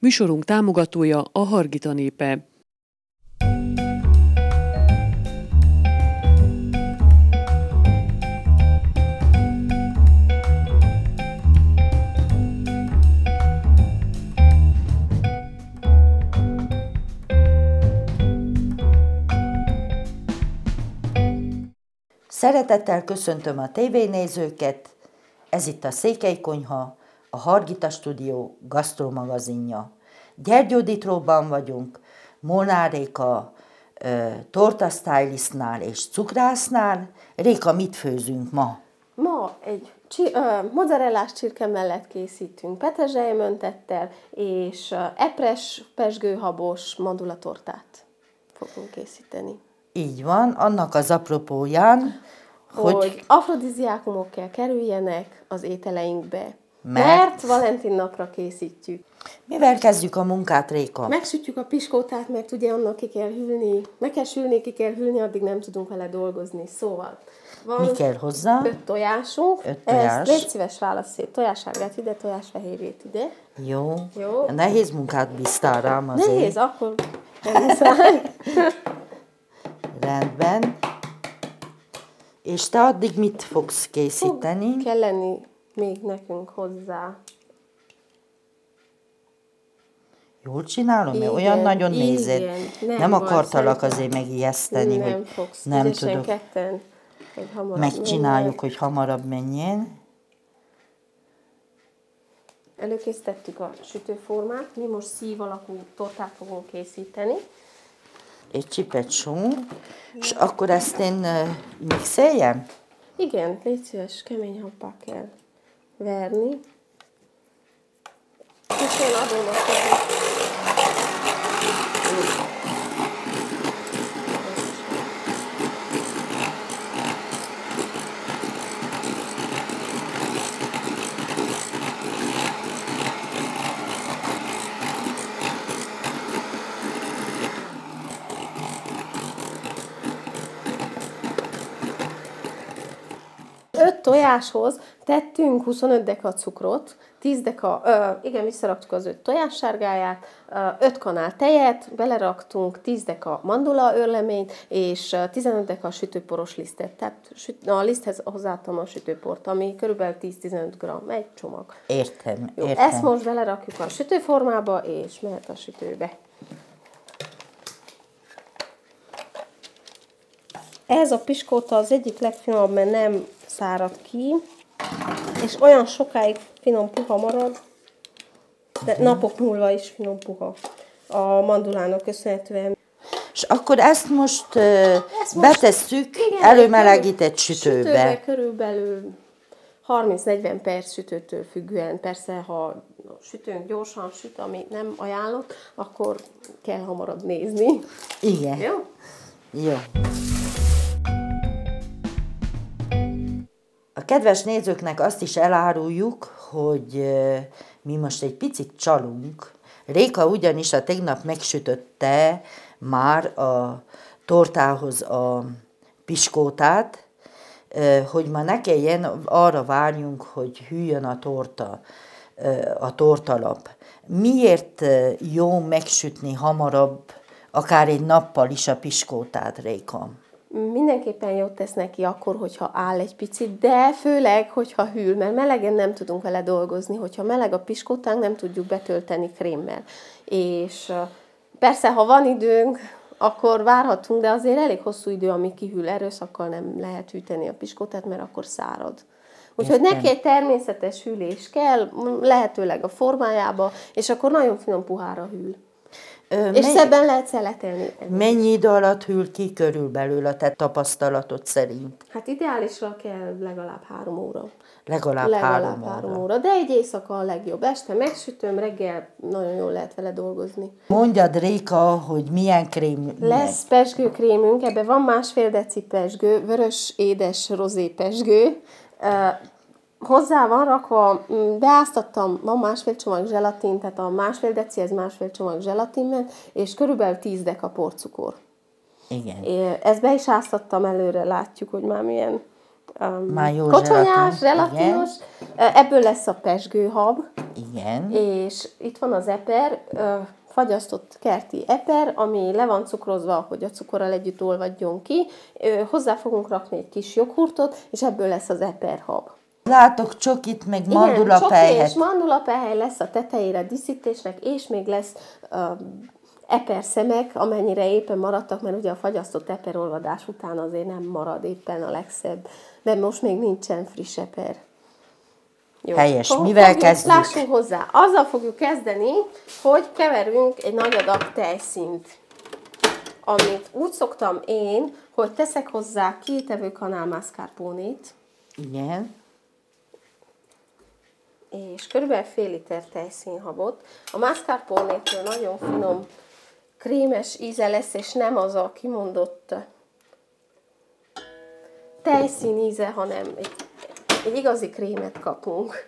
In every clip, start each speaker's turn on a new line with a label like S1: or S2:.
S1: Műsorunk támogatója a Hargita népe.
S2: Szeretettel köszöntöm a tévénézőket, ez itt a Székely Konyha, a Hargita Stúdió gasztromagazinja. Gyergyódítróban vagyunk, Molnár Réka torta stylistnál és cukrásznál. Réka, mit főzünk ma?
S3: Ma egy mozzarellás csirke mellett készítünk petrezselyemöntettel, és epres, pezsgőhabos mandulatortát fogunk készíteni.
S2: Így van, annak az apropóján,
S3: hogy afrodiziákumok kell kerüljenek az ételeinkbe, mert Valentin napra készítjük.
S2: Mivel kezdjük a munkát, Réka?
S3: Megsütjük a piskótát, mert ugye annak ki kell hűlni, meg kell sülni, ki kell hűlni, addig nem tudunk vele dolgozni. Szóval van
S2: mi kell hozzá?
S3: 5 tojásunk.
S2: 5 tojás.
S3: Ezt légy szíves, válasz szét. Tojássárgát ide, tojásfehérjét ide.
S2: Jó.
S3: Jó.
S2: Nehéz munkát bíztál rám azért.
S3: Nehéz, akkor nem.
S2: Rendben. És te addig mit fogsz készíteni?
S3: Kell lenni még nekünk hozzá.
S2: Jól csinálom?
S3: Igen,
S2: olyan nagyon nézed. Nem akartalak
S3: szerintem
S2: azért megijeszteni,
S3: nem
S2: hogy
S3: fogsz.
S2: nem
S3: Ügyesen
S2: tudok.
S3: Ketten, hogy hamarabb
S2: Megcsináljuk,
S3: menjenek.
S2: hogy hamarabb menjen.
S3: Előkészítettük a sütőformát, mi most szív alakú tortát fogunk készíteni.
S2: Egy csipet só, és akkor ezt én mixeljem?
S3: Igen, légy szíves, kemény happá kell verni. És én adom a tojáshoz tettünk 25 deka cukrot, 10 deka, visszaraktuk az 5 tojássárgáját, 5 kanál tejet, beleraktunk 10 deka mandula őrleményt, és 15 deka sütőporos lisztet. Tehát a liszthez hozzáadtam a sütőport, ami körülbelül 10-15 g, egy csomag.
S2: Értem,
S3: Jó,
S2: értem.
S3: ezt most belerakjuk a sütőformába, és mehet a sütőbe. Ez a piskóta az egyik legfinomabb, mert nem szárad ki, és olyan sokáig finom puha marad, de napok múlva is finom puha a mandulának köszönhetően.
S2: És akkor ezt most betesszük előmelegített sütőbe.
S3: Körülbelül 30-40 perc sütőtől függően. Persze, ha a sütőnk gyorsan süt, ami nem ajánlott, akkor kell hamarabb nézni.
S2: Igen.
S3: Jó?
S2: Jó. A kedves nézőknek azt is eláruljuk, hogy mi most egy picit csalunk. Réka ugyanis a tegnap megsütötte már a tortához a piskótát, hogy ma ne kelljen arra várjunk, hogy hűljön a tortalap. Miért jó megsütni hamarabb, akár egy nappal is a piskótát, Réka?
S3: Mindenképpen jót tesz neki akkor, hogyha áll egy picit, de főleg, hogyha hűl, mert melegen nem tudunk vele dolgozni. Hogyha meleg a piskótánk, nem tudjuk betölteni krémmel. És persze, ha van időnk, akkor várhatunk, de azért elég hosszú idő, amíg kihűl. Erőszakkal nem lehet hűteni a piskótát, mert akkor szárad. Úgyhogy neki egy természetes hűlés kell, lehetőleg a formájába, és akkor nagyon finom puhára hűl. És szebben lehet szeletelni.
S2: Mennyi idő alatt hűl ki körülbelül a te tapasztalatod szerint?
S3: Hát ideálisra kell legalább 3 óra.
S2: Legalább 3 óra.
S3: De egy éjszaka a legjobb. Este megsütöm, reggel nagyon jól lehet vele dolgozni.
S2: Mondjad, Réka, hogy milyen krém
S3: lesz. Pezsgőkrémünk, ebben van 1,5 deci pezsgő, vörös, édes, rozé pezsgő. Hozzá van rakva, beáztattam, van 1,5 csomag zselatin, tehát a 1,5 deci, ez 1,5 csomag zselatin, és körülbelül 10 deka porcukor.
S2: Igen.
S3: Ezt be is áztattam előre, látjuk, hogy már milyen
S2: Májó
S3: kocsonyás,
S2: zselatin,
S3: zselatinos. Ebből lesz a pezsgőhab.
S2: Igen.
S3: És itt van az eper, fagyasztott kerti eper, ami le van cukrozva, hogy a cukorral együtt olvadjon ki. Hozzá fogunk rakni egy kis joghurtot, és ebből lesz az eperhab.
S2: Látok csokit, meg
S3: Igen,
S2: mandulapelyhet.
S3: csoki és mandulapelyhely lesz a tetejére díszítésnek, és még lesz eperszemek, amennyire éppen maradtak, mert ugye a fagyasztott eperolvadás után azért nem marad éppen a legszebb. De most még nincsen friss eper. Jó.
S2: Helyes. Mivel kezdjük?
S3: Lássunk hozzá. Azzal fogjuk kezdeni, hogy keverünk egy nagy adag tejszínt, amit úgy szoktam én, hogy teszek hozzá 2 evőkanál mascarpónét,
S2: Igen.
S3: és körülbelül fél liter tejszínhabot. A mascarpónétől nagyon finom, krémes íze lesz, és nem az a kimondott tejszín íze, hanem egy igazi krémet kapunk.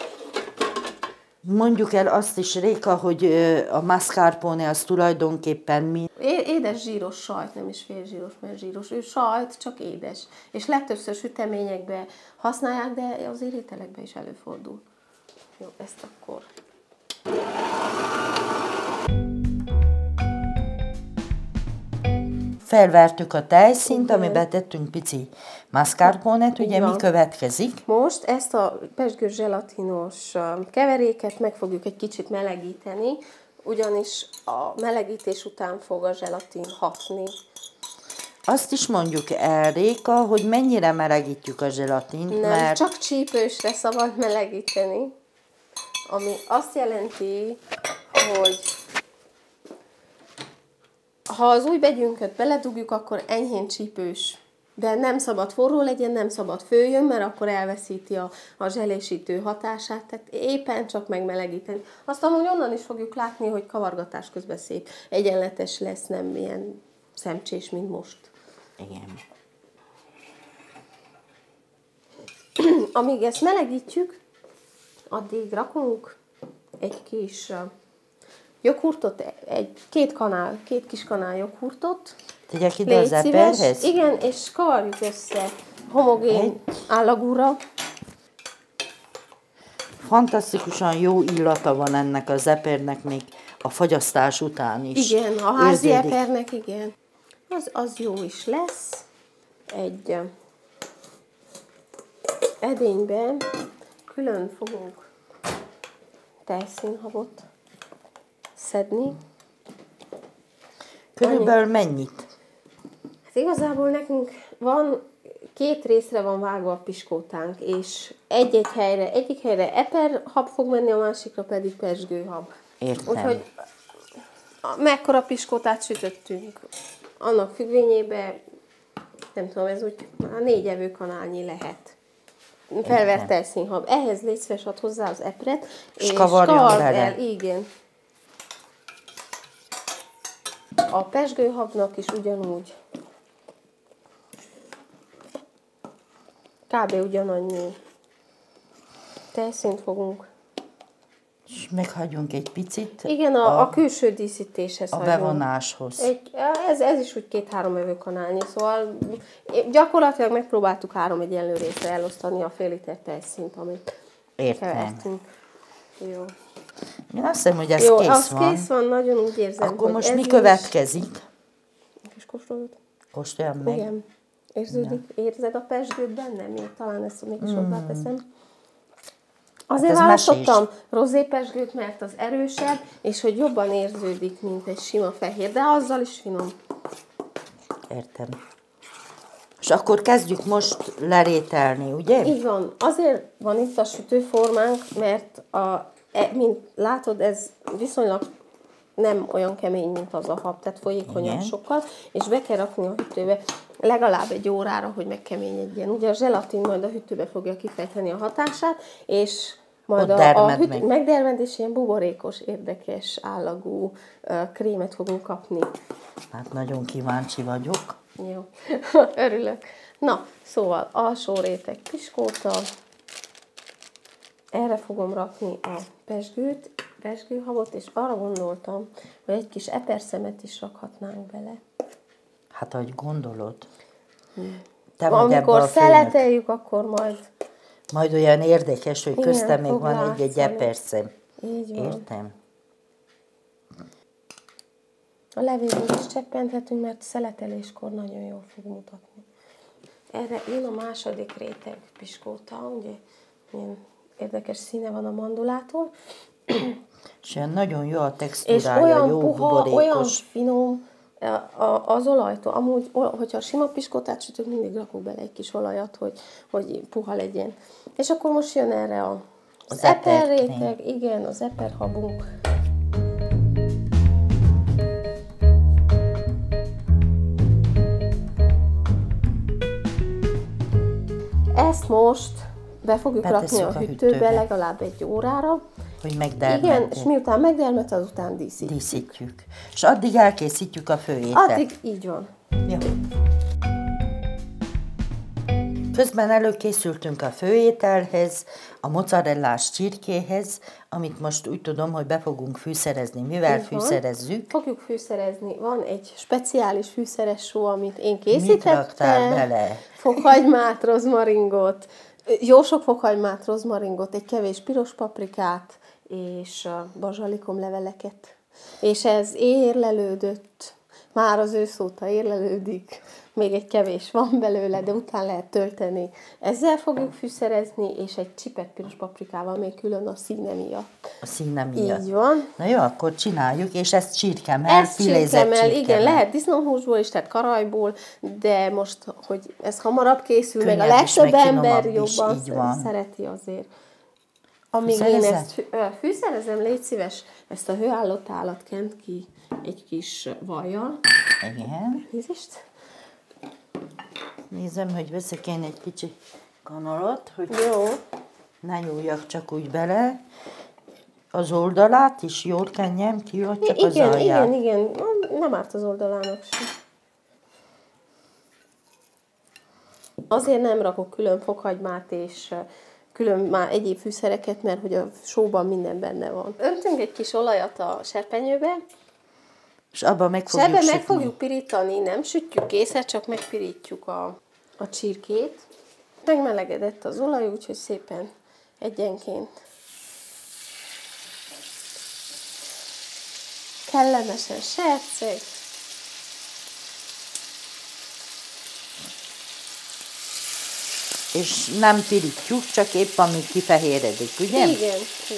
S2: Mondjuk el azt is, Réka, hogy a mascarpone az tulajdonképpen mi?
S3: Édes zsíros sajt, nem is félzsíros, mert zsíros. Ő sajt, csak édes. És legtöbbször süteményekbe használják, de azért ételekben is előfordul. Jó, ezt akkor...
S2: Felvertük a tejszínt, amiben tettünk pici mascarpone-t, ugye mi következik?
S3: Most ezt a pezsgős zselatinos keveréket meg fogjuk egy kicsit melegíteni, ugyanis a melegítés után fog a zselatin hatni.
S2: Azt is mondjuk el, Réka, hogy mennyire melegítjük a zselatint,
S3: Nem,
S2: mert...
S3: csak csípősre szabad melegíteni, ami azt jelenti, hogy ha az új begyünköt beledugjuk, akkor enyhén csípős. De nem szabad forró legyen, nem szabad főjön, mert akkor elveszíti a zselésítő hatását, tehát éppen csak megmelegíteni. Azt amúgy onnan is fogjuk látni, hogy kavargatás közben szép, egyenletes lesz, nem ilyen szemcsés, mint most.
S2: Igen.
S3: Amíg ezt melegítjük, addig rakunk egy kis joghurtot, két kis kanál joghurtot.
S2: Tegyek ide az eperhez?
S3: Igen, és kavarjuk össze homogén állagúra.
S2: Fantasztikusan jó illata van ennek az epernek még a fagyasztás után is.
S3: Igen, a házi
S2: érződik.
S3: epernek, igen. Az jó is lesz. Egy edényben külön fogunk tejszínhabot szedni.
S2: Körülbelül mennyit?
S3: Hát igazából nekünk van, 2 részre van vágva a piskótánk, és egyik helyre eperhab fog menni, a másikra pedig pezsgőhab.
S2: Értem.
S3: Úgyhogy mekkora piskótát sütöttünk, annak függvényében, nem tudom, ez úgy 4 evőkanálnyi lehet. Felvert tejszínhab. Ehhez légy szíves, add hozzá az epret, és kavard el. Igen. A pezsgőhabnak is ugyanúgy. Kb. Ugyanannyi tejszínt fogunk.
S2: És meghagyunk egy picit.
S3: Igen, a külső díszítéshez
S2: a
S3: hagyunk.
S2: bevonáshoz.
S3: Ez is úgy 2-3 evőkanálnyi, szóval gyakorlatilag megpróbáltuk 3 egyenlő részre elosztani a fél liter tejszínt, amit kevertünk. Jó.
S2: Én azt hiszem, hogy ez
S3: Jó,
S2: kész
S3: az
S2: van.
S3: kész van, nagyon úgy érzem,
S2: Akkor
S3: hogy
S2: most
S3: ez
S2: mi
S3: is...
S2: következik?
S3: És kóstolod?
S2: Kóstoljam meg.
S3: Igen. Érzed a pezsgőt benne? Még talán ezt mégis hozzáteszem. Azért
S2: Hát ez
S3: választottam rozépezsgőt, mert az erősebb, és hogy jobban érződik, mint egy sima fehér, de azzal is finom.
S2: Értem. És akkor kezdjük most lerételni, ugye?
S3: Így van. Azért van itt a sütőformánk, mert mint látod, ez viszonylag nem olyan kemény, mint az a hab, tehát folyékonyabb sokkal, és be kell rakni a hűtőbe legalább 1 órára, hogy megkeményedjen. Ugye a zselatin majd a hűtőbe fogja kifejteni a hatását, és majd a megdermed, ilyen buborékos, érdekes, állagú krémet fogunk kapni.
S2: Hát nagyon kíváncsi vagyok.
S3: Jó, örülök. Na, szóval alsó réteg piskóta, erre fogom rakni a pezsgőhabot, és arra gondoltam, hogy egy kis eperszemet is rakhatnánk bele.
S2: Hát, ahogy gondolod.
S3: amikor szeleteljük, akkor majd...
S2: Majd olyan érdekes, hogy
S3: igen,
S2: köztem még van
S3: látszani.
S2: egy epercem.
S3: Így van.
S2: Értem?
S3: A levélből is cseppenthetünk, mert szeleteléskor nagyon jól fog mutatni. Erre jön a második réteg piskóta, ugye ilyen érdekes színe van a mandulától.
S2: És olyan nagyon jó a
S3: És
S2: textúrája,
S3: olyan
S2: jó
S3: puha,
S2: buborékos.
S3: olyan finom az olajtól. Amúgy, hogyha sima piskótát sütök, mindig rakok bele egy kis olajat, hogy puha legyen. És akkor most jön erre az eper réteg, igen, az eper habunk. Ezt most be fogjuk rakni a hűtőbe legalább 1 órára.
S2: Hogy megdermedjen.
S3: Igen, és miután megdermet, azután
S2: díszítjük. És addig elkészítjük a főételt.
S3: Addig így van.
S2: Ja. Közben előkészültünk a főételhez, a mozzarellás csirkéhez, amit most úgy tudom, hogy be fogunk fűszerezni. Mivel fűszerezzük?
S3: Fogjuk fűszerezni. Van egy speciális fűszeres só, amit én készítettem.
S2: Mit raktál bele?
S3: Fokhagymát, rozmaringot, jó sok fokhagymát, rozmaringot, egy kevés piros paprikát, és bazsalikomleveleket. És ez érlelődött. Már az ősz óta érlelődik. Még egy kevés van belőle, de utána lehet tölteni. Ezzel fogjuk fűszerezni, és egy csipet piros paprikával még külön a színe miatt.
S2: A színe miatt.
S3: Így van.
S2: Na jó, akkor csináljuk, és ezt csirkemel,
S3: filézett csirkemel. Igen, lehet disznóhúsból is, tehát karajból, de most, hogy ez hamarabb készül,
S2: könnyebb
S3: meg a legtöbb ember
S2: is,
S3: jobban szereti azért. Amíg én ezt fűszerezem, légy szíves, ezt a hőállott állat kent ki egy kis vajjal.
S2: Igen.
S3: Nézést.
S2: Nézem, hogy veszek én egy kicsi kanalat, hogy
S3: jó.
S2: Ne nyúljak csak úgy bele. Az oldalát is jól kenjem ki, vagy csak az alját?
S3: Igen. Nem árt az oldalának sem. Azért nem rakok külön fokhagymát és külön már egyéb fűszereket, mert hogy a sóban minden benne van. Öntünk egy kis olajat a serpenyőbe.
S2: És abban meg fogjuk sütni.
S3: Meg fogjuk pirítani, nem sütjük készet, csak megpirítjuk a csirkét. Megmelegedett az olaj, úgyhogy szépen egyenként. Kellemesen serceg.
S2: És nem pirítjuk, csak épp amíg kifehéredik, ugye?
S3: Igen.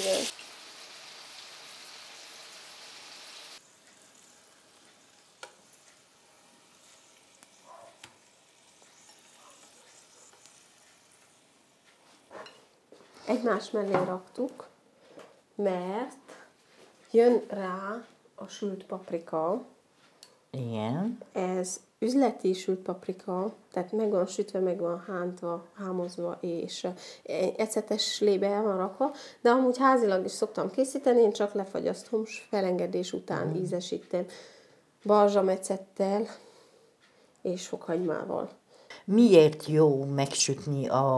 S3: Egymás mellé raktuk, mert jön rá a sült paprika.
S2: Igen.
S3: Ez üzleti sült paprika, tehát meg van sütve, meg van hántva, hámozva, és ecetes lébe el van rakva, de amúgy házilag is szoktam készíteni, én csak lefagyasztom, és felengedés után ízesítem balzsamecettel és fokhagymával.
S2: Miért jó megsütni a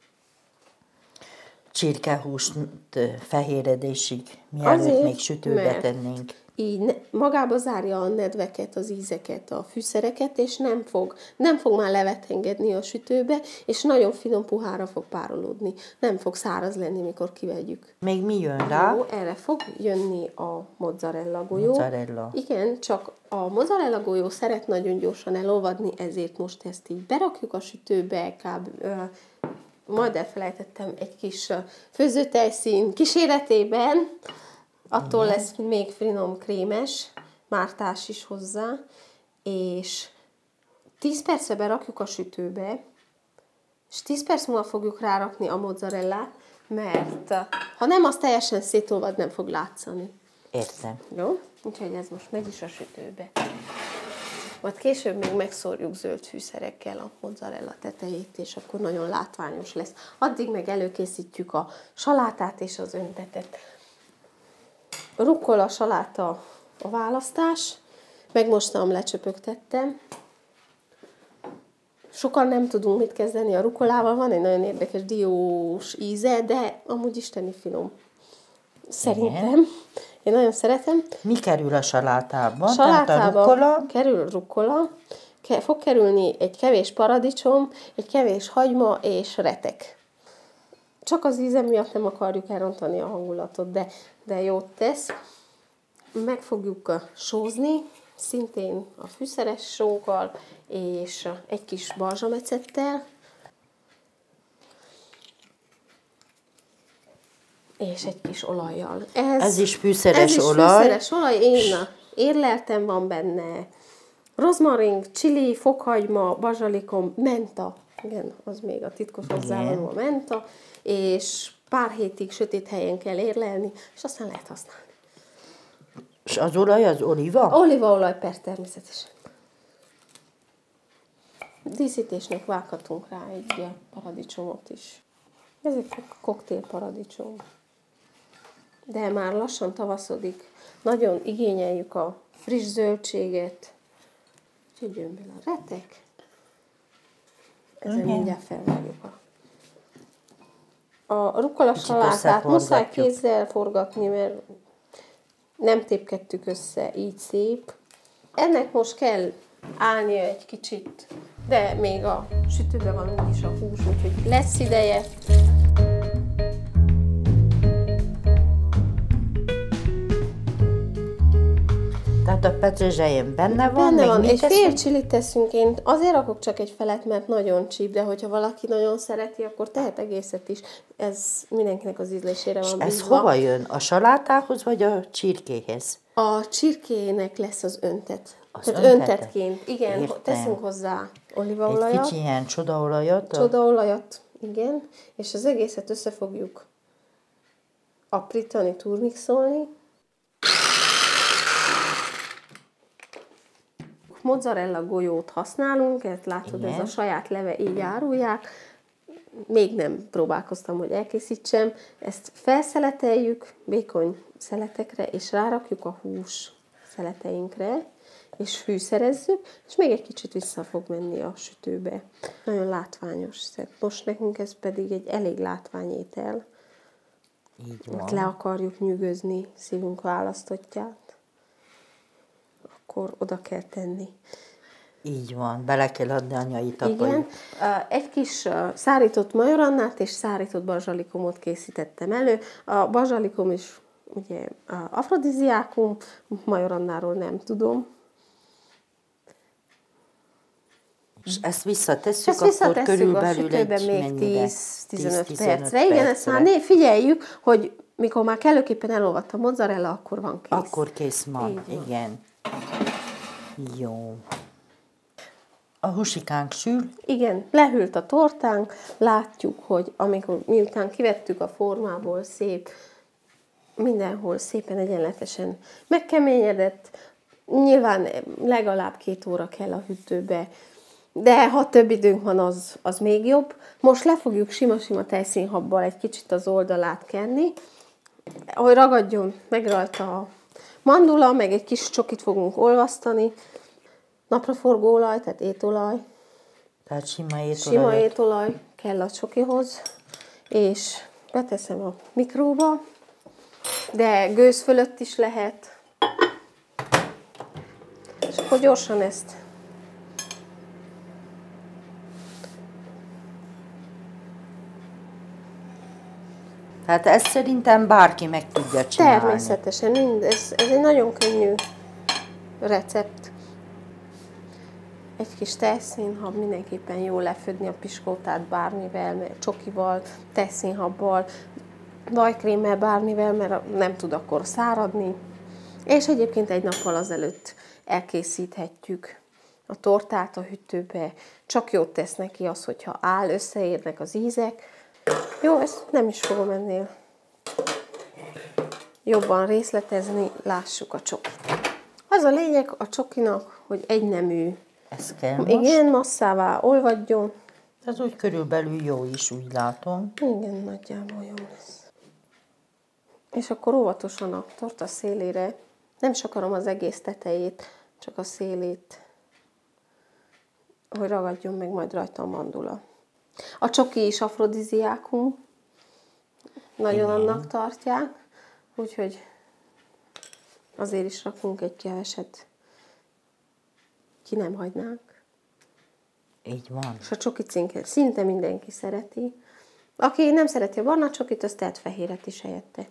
S2: csirkehúst fehéredésig, mielőtt még sütőbe tennénk?
S3: Így magába zárja a nedveket, az ízeket, a fűszereket, és nem fog már levet engedni a sütőbe, és nagyon finom puhára fog párolódni. Nem fog száraz lenni, mikor kivegyük.
S2: Még mi jön rá?
S3: Jó, erre fog jönni a mozzarella golyó.
S2: Mozzarella.
S3: Igen, csak a mozzarella golyó szeret nagyon gyorsan elolvadni, ezért most ezt így berakjuk a sütőbe, majd elfelejtettem egy kis főzőtejszín kíséretében, attól lesz még finom, krémes, mártás is hozzá, és 10 percre berakjuk a sütőbe, és 10 perc múlva fogjuk rárakni a mozzarellát, mert ha nem, az teljesen szétolvad, nem fog látszani.
S2: Értem.
S3: Jó? Úgyhogy ez most megy is a sütőbe. Majd később még megszórjuk zöld fűszerekkel a mozzarella tetejét, és akkor nagyon látványos lesz. Addig meg előkészítjük a salátát és az öntetet. Rukkola, saláta a választás. Megmostam, lecsöpögtettem. Sokan nem tudunk mit kezdeni a rukkolával. Van egy nagyon érdekes diós íze, de amúgy isteni finom. Szerintem. Igen. Én nagyon szeretem.
S2: Mi kerül a salátába?
S3: Salátába kerül rukkola, fog kerülni egy kevés paradicsom, egy kevés hagyma és retek. Csak az íze miatt nem akarjuk elrontani a hangulatot, de jót tesz. Meg fogjuk sózni, szintén a fűszeres sóval, és egy kis balzsamecettel, és egy kis olajjal.
S2: Ez is fűszeres olaj.
S3: Fűszeres olaj, én érleltem, van benne rozmarin, chili, fokhagyma, bazsalikom, menta. Igen, az még a titkos hozzávaló a menta, és pár hétig sötét helyen kell érlelni, és aztán lehet használni.
S2: És az olaj az oliva?
S3: Olívaolaj, természetesen. Díszítésnek vághatunk rá egy paradicsomot is. Ez egy koktélparadicsom. De már lassan tavaszodik. Nagyon igényeljük a friss zöldséget. Úgyhogy jön bele a retek. Ezzel mindjárt felvágjuk a rukola salátát. Muszáj kézzel forgatni, mert nem tépkedtük össze, így szép. Ennek most kell állnia egy kicsit, de még a sütőben van úgyis a hús, úgyhogy lesz ideje.
S2: Tehát a petrezselyem benne van.
S3: Benne van, egy fél csilit teszünk, én azért rakok csak egy felet, mert nagyon csíp, de hogyha valaki nagyon szereti, akkor tehet egészet is. Ez mindenkinek az ízlésére van bízva.
S2: Ez hova jön? A salátához, vagy a csirkéhez?
S3: A csirkének lesz az öntet.
S2: Az
S3: tehát öntetként, igen,
S2: értem.
S3: teszünk hozzá olívaolajat.
S2: Egy kicsi ilyen csodaolajat.
S3: Csodaolajat, igen, és az egészet össze fogjuk aprítani, turmixolni. Mozzarella golyót használunk, ezt látod, igen. Ez a saját leve, így árulják. Még nem próbálkoztam, hogy elkészítsem. Ezt felszeleteljük vékony szeletekre, és rárakjuk a hús szeleteinkre, és fűszerezzük, és még egy kicsit vissza fog menni a sütőbe. Nagyon látványos szett. Most nekünk ez pedig egy elég látványétel.
S2: Így van.
S3: Le akarjuk nyűgözni szívünk választottját. Akkor oda kell tenni.
S2: Így van, bele kell adni anyai tapajú.
S3: Igen, egy kis szárított majorannát és szárított bazsalikomot készítettem elő. A bazsalikom is ugye afrodiziákum, majorannáról nem tudom.
S2: És ezt visszatesszük, akkor körülbelül
S3: egy még 10-15 percre. Igen, ezt már figyeljük, hogy mikor már kellőképpen elolvadt a mozzarella, akkor van kész.
S2: Akkor kész van, igen. Jó. A húsikánk sül.
S3: Igen, lehűlt a tortánk, látjuk, hogy miután kivettük a formából, szép, mindenhol szépen egyenletesen megkeményedett. Nyilván legalább 2 óra kell a hűtőbe, de ha több időnk van, az még jobb. Most le fogjuk sima-sima tejszínhabbal egy kicsit az oldalát kenni, hogy ragadjon meg rajta a mandula, meg egy kis csokit fogunk olvasztani. Napraforgó olaj, tehát étolaj.
S2: Tehát sima étolaj.
S3: Sima étolaj kell a csokihoz, és beteszem a mikróba, de gőz fölött is lehet. És akkor gyorsan ezt
S2: tehát ezt szerintem bárki meg tudja csinálni.
S3: Természetesen, ez egy nagyon könnyű recept. Egy kis tejszínhab, mindenképpen jó lefödni a piskótát bármivel, csokival, tejszínhabbal, vajkrémmel, bármivel, mert nem tud akkor száradni. És egyébként egy nappal azelőtt elkészíthetjük a tortát a hűtőbe. Csak jót tesz neki az, hogyha áll, összeérnek az ízek. Jó, ezt nem is fogom ennél jobban részletezni, lássuk a csokit. Az a lényeg a csokinak, hogy egynemű.
S2: Ez kell most.
S3: Igen, masszává olvadjon.
S2: Ez úgy körülbelül jó is, úgy látom.
S3: Igen, nagyjából jó lesz. És akkor óvatosan a torta szélére, nem is akarom az egész tetejét, csak a szélét, hogy ragadjon meg majd rajta a mandula. A csoki is afrodiziákum, nagyon annak tartják, úgyhogy azért is rakunk egy keveset, ki nem hagynánk.
S2: Így van.
S3: És a csoki cinket szinte mindenki szereti. Aki nem szereti a barna csokit, az tehet fehéret is helyette.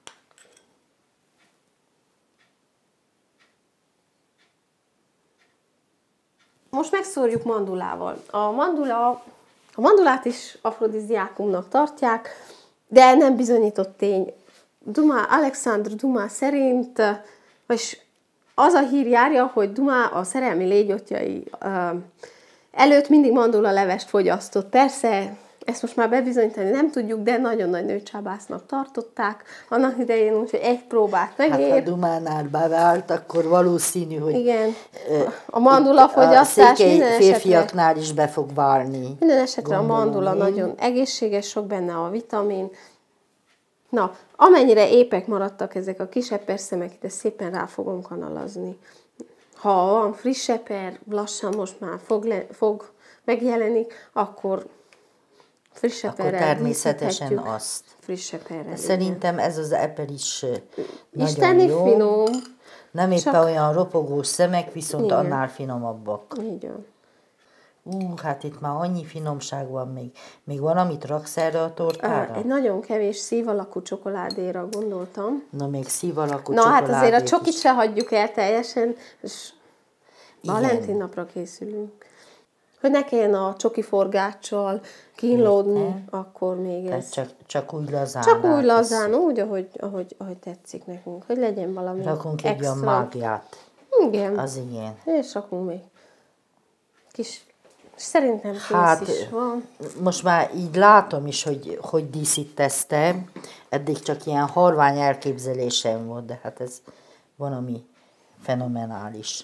S3: Most megszórjuk mandulával. A mandulát is afrodiziákumnak tartják, de nem bizonyított tény. Alexandre Dumas szerint, vagyis az a hír járja, hogy Dumas a szerelmi légyotjai előtt mindig mandula levest fogyasztott. Persze, ezt most már bebizonyítani nem tudjuk, de nagyon nagy nőcsábásznak tartották. Annak idején úgyhogy egy próbát megér.
S2: Hát ha Dumánál bevált, akkor valószínű, hogy
S3: igen, a mandula fogyasztás minden
S2: férfiaknál is be fog válni.
S3: Minden esetre
S2: gondolom
S3: a mandula
S2: én.
S3: nagyon egészséges, sok benne a vitamin. Na, amennyire épek maradtak ezek a kis eperszemek, ide szépen rá fogom kanalazni. Ha van friss eper, lassan most már fog megjelenik, akkor friss eperrel
S2: Akkor természetesen
S3: díszíthetjük.
S2: azt.
S3: Friss eperrel.
S2: Szerintem ez az eper is nagyon
S3: Isteni
S2: jó.
S3: finom.
S2: Nem éppen
S3: Csak-
S2: olyan ropogós szemek, viszont
S3: Igen.
S2: annál finomabbak.
S3: Így van.
S2: Hát itt már annyi finomság van még. Még van, amit raksz erre a tortára?
S3: Egy nagyon kevés szív alakú csokoládéra gondoltam.
S2: Na, még szív alakú
S3: Na hát azért a
S2: csokoládét
S3: csokit
S2: is.
S3: se hagyjuk el teljesen, és
S2: Igen.
S3: Valentin napra készülünk. Hogy ne kelljen a csoki forgáccsal kínlódni,
S2: Értem.
S3: akkor még ez.
S2: Tehát csak úgy lazán.
S3: Csak úgy
S2: rátesszük.
S3: lazán, úgy, ahogy tetszik nekünk, hogy legyen valami
S2: Rakunk egy
S3: extra.
S2: olyan mágiát.
S3: Igen,
S2: Az igen.
S3: és rakunk még kis, szerintem kész
S2: Hát,
S3: is van.
S2: most már így látom is, hogy díszíteztem. Eddig csak ilyen halvány elképzelésem volt, de hát ez valami fenomenális.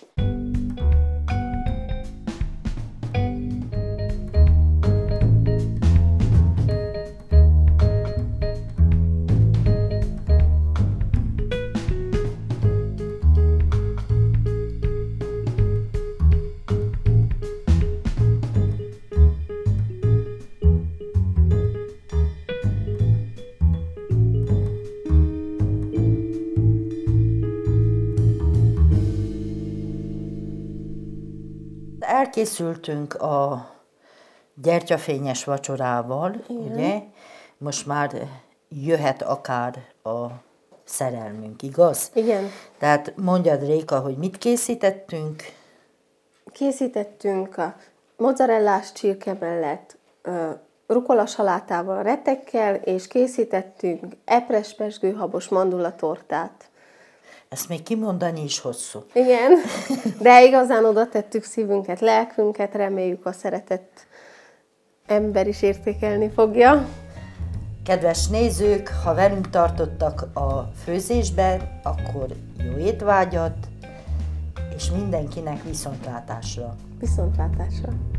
S2: Elkészültünk a gyertyafényes vacsorával, ugye? Most már jöhet akár a szerelmünk, igaz?
S3: Igen,
S2: Tehát mondjad, Réka, hogy mit készítettünk?
S3: készítettünk a mozzarellás csirke mellett rukola salátával, retekkel, és készítettünk epres pezsgőhabos mandulatortát.
S2: Ezt még kimondani is hosszú.
S3: Igen, de igazán oda tettük szívünket, lelkünket, reméljük a szeretett ember is értékelni fogja.
S2: Kedves nézők, ha velünk tartottak a főzésben, akkor jó étvágyat, és mindenkinek viszontlátásra!
S3: Viszontlátásra!